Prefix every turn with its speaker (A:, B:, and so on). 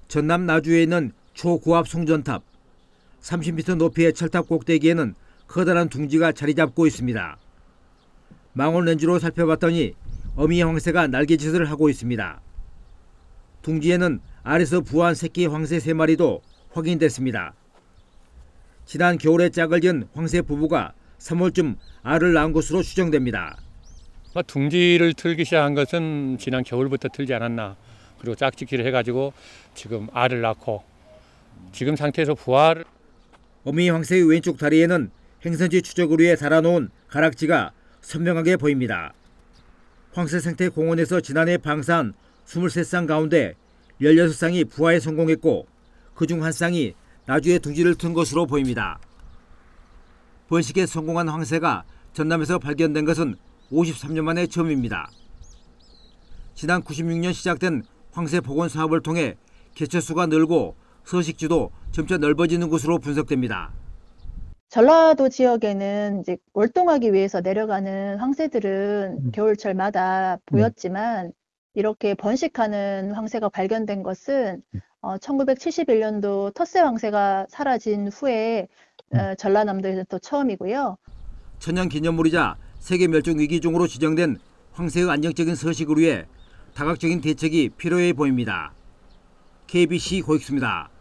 A: 전남 나주에 있는 초고압 송전탑. 30m 높이의 철탑 꼭대기에는 커다란 둥지가 자리 잡고 있습니다. 망원 렌즈로 살펴봤더니 어미 황새가 날개짓을 하고 있습니다. 둥지에는 알에서 부화한 새끼 황새 3마리도 확인됐습니다. 지난 겨울에 짝을 지은 황새 부부가 3월쯤 알을 낳은 것으로 추정됩니다.
B: 둥지를 틀기 시작한 것은 지난 겨울부터 틀지 않았나. 그리고 짝짓기를 해가지고 지금 알을 낳고 지금 상태에서 부화를.
A: 어미 황새의 왼쪽 다리에는 행선지 추적을 위해 달아놓은 가락지가 선명하게 보입니다. 황새생태공원에서 지난해 방사한 23쌍 가운데 16쌍이 부화에 성공했고 그중 한 쌍이 나주에 둥지를 튼 것으로 보입니다. 번식에 성공한 황새가 전남에서 발견된 것은 53년 만에 처음입니다. 지난 96년 시작된 황새 복원 사업을 통해 개체수가 늘고 서식지도 점차 넓어지는 것으로 분석됩니다.
C: 전라도 지역에는 이제 월동하기 위해서 내려가는 황새들은 겨울철마다 보였지만 이렇게 번식하는 황새가 발견된 것은 1971년도 텃새 황새가 사라진 후에 전라남도에서 또 처음이고요.
A: 천연기념물이자 세계멸종위기종으로 지정된 황새의 안정적인 서식을 위해 다각적인 대책이 필요해 보입니다. KBC 고익수입니다.